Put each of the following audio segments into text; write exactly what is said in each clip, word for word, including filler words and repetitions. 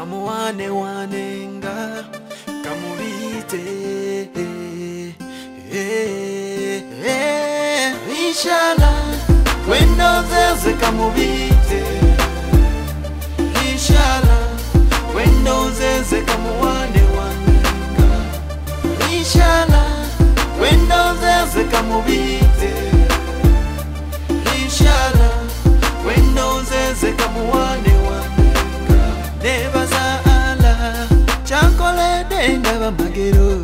kamuwane wanenga kamubite inshallah wendo zeze kamubite inshallah wendo zeze kamuwane wanenga inshallah wendo zeze kamubite inshallah wendo zeze kamuwane wanenga nebaza ala chakole denga bamagero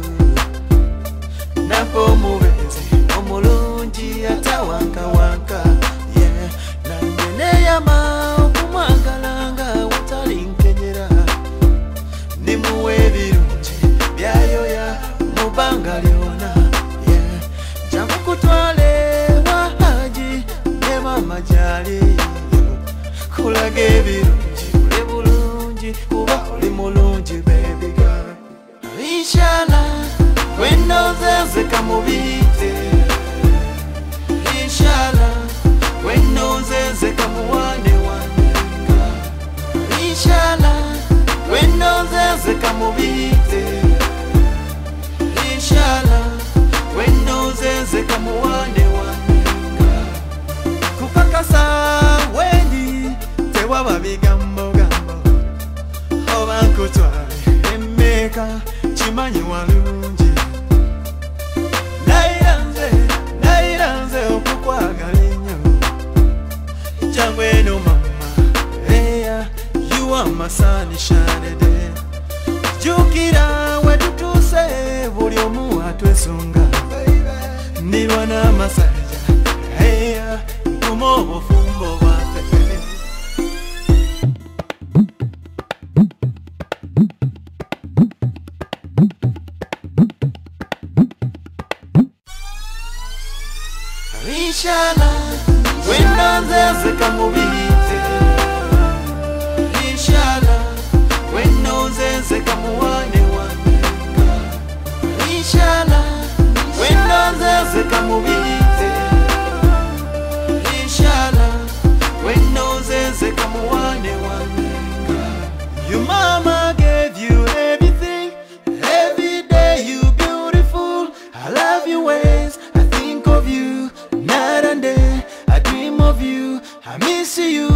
napo mubezi omulungi atawaka waka yeah nangene yama okumwagalanga watalinkenyera nimuwe birungi byayoya mubanga lyona yeah jamukutwale wahaji ne mama jali kulage birungi ule bulungi kuba oli mulungi baby girl inshallah wendo zeze kamubite inshallah wendo zeze kamuwane wanenga inshallah wendo zeze kamubite inshallah wendo zeze kamuwane wanenga kupakasa wendi tewaba bigambo gambo oba nkutwale emeka chimanyi walungi nairanze nairanze okukwagala ennyo jangwe no mama eya you are my sunshine day jukira wetutuuse buli omu atwesunga nirwa n'amasajja eya nkuma obufumbo bwaffe inshallah wendo zeze kamubite inshallah wendo zeze kamuwane wanenga inshallah wendo zeze kamubite inshallah wendo zeze kamuwane wanenga your mama gave you everything every day you beautiful I love your ways I think of you night and day, I dream of you, I miss you.